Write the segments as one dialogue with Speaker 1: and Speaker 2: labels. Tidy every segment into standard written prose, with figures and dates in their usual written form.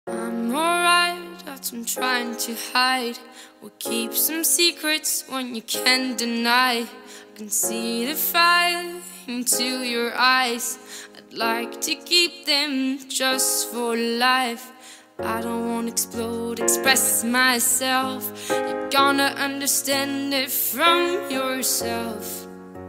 Speaker 1: I'm alright, that's what I'm trying to hide. We'll keep some secrets when you can't deny. I can see the fire into your eyes. I'd like to keep them just for life. I don't wanna explode, express myself. You're gonna understand it from yourself.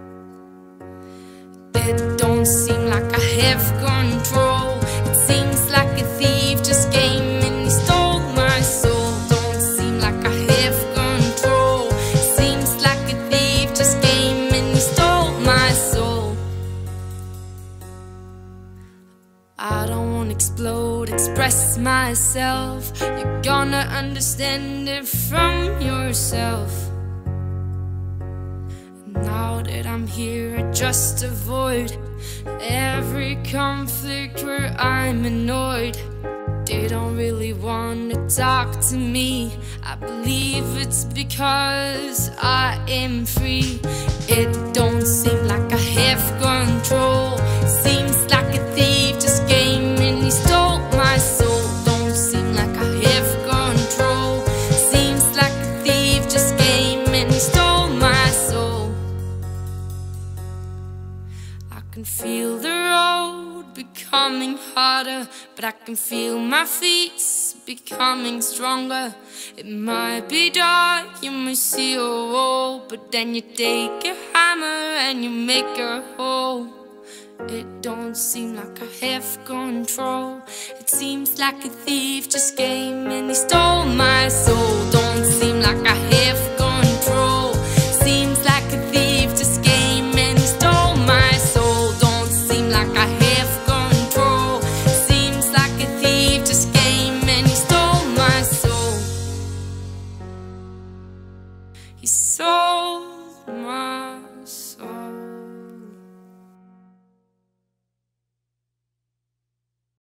Speaker 1: It don't seem like I have control. It seems like a thief just came and he stole my soul. Don't seem like I have control. It seems like a thief just came and he stole my soul. I don't wanna explode, express myself. You're gonna understand it from yourself. Now that I'm here, I just avoid every conflict where I'm annoyed. They don't really want to talk to me. I believe it's because I am free. It don't seem like I have control. Seems like a thief just came and he stole my soul. Don't seem like I have control. Seems like a thief just came and he stole my soul. I can feel the road becoming harder, but I can feel my feet becoming stronger. It might be dark, you might see a wall, but then you take a hammer and you make a hole. It don't seem like I have control. It seems like a thief just came and he stole my soul. Don't seem like I have control. Seems like a thief just came and he stole my soul. Don't seem like I have control. Seems like a thief just came and he stole my soul. He stole